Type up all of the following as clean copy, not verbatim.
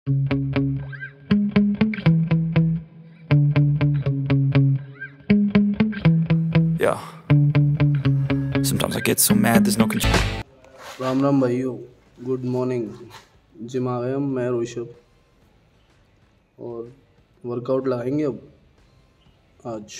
Yeah. Sometimes I get so mad there's no control. Ram Ram भाइयों, good morning. Gym आ गए हम, मैं ऋषभ, और वर्कआउट लगाएंगे अब आज।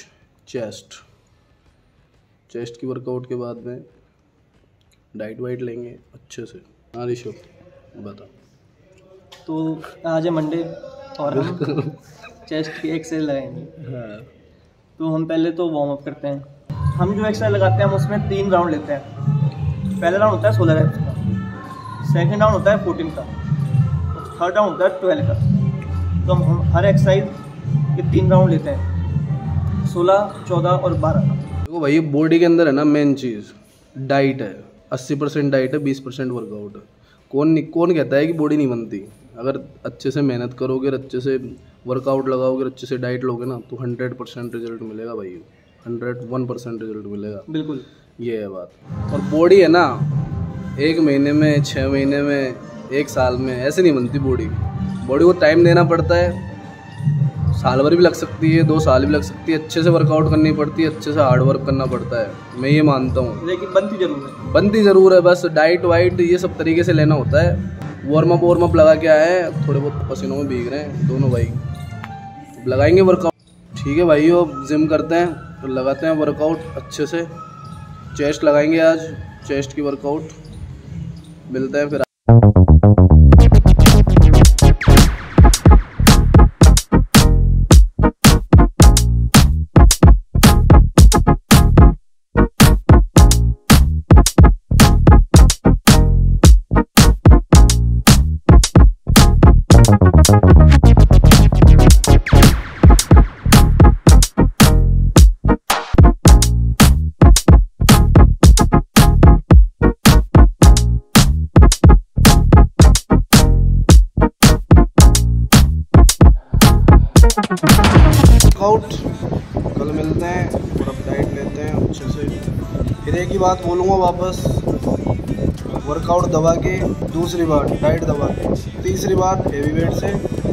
चेस्ट की वर्कआउट के बाद में डाइट वाइट लेंगे अच्छे से। हाँ ऋषभ बता। तो आज है मंडे और हम चेस्ट की एक्सरसाइज लगाएंगे। हाँ। तो हम पहले तो वार्म अप करते हैं। हम जो एक्सरसाइज लगाते हैं हम उसमें 3 राउंड लेते हैं। पहला राउंड होता है 16 रेप्स का, सेकंड राउंड होता है 14 का, और थर्ड राउंड होता है 12 का। तो हम हर एक्सरसाइज के 3 राउंड लेते हैं, 16, 14 और 12 का। देखो भाई, बॉडी के अंदर है ना मेन चीज़ डाइट है। 80% डाइट है, 20% वर्कआउट है। कौन कहता है कि बॉडी नहीं बनती? अगर अच्छे से मेहनत करोगे, अच्छे से वर्कआउट लगाओगे, अच्छे से डाइट लोगे ना, तो 100% रिजल्ट मिलेगा भाई। 101% रिजल्ट मिलेगा। बिल्कुल, ये है बात। और बॉडी है ना, 1 महीने में, 6 महीने में, 1 साल में ऐसे नहीं बनती बॉडी को टाइम देना पड़ता है। साल भर भी लग सकती है, 2 साल भी लग सकती है। अच्छे से वर्कआउट करनी पड़ती है, अच्छे से हार्ड वर्क करना पड़ता है, मैं ये मानता हूँ। लेकिन बनती जरूर है। बस डाइट वाइट ये सब तरीके से लेना होता है। वार्म अप लगा के आए हैं, थोड़े बहुत पसीनों में भीग रहे हैं दोनों भाई। लगाएंगे वर्कआउट। ठीक है भाई, अब जिम करते हैं तो लगाते हैं वर्कआउट अच्छे से। चेस्ट लगाएंगे आज, चेस्ट की वर्कआउट। मिलते हैं फिर। वर्कआउट कल मिलते हैं और अब डाइट लेते हैं अच्छे से। फिर एक ही बात बोलूँगा वापस, वर्कआउट दबा के, दूसरी बार डाइट दबा के, तीसरी बार हेवी वेट से,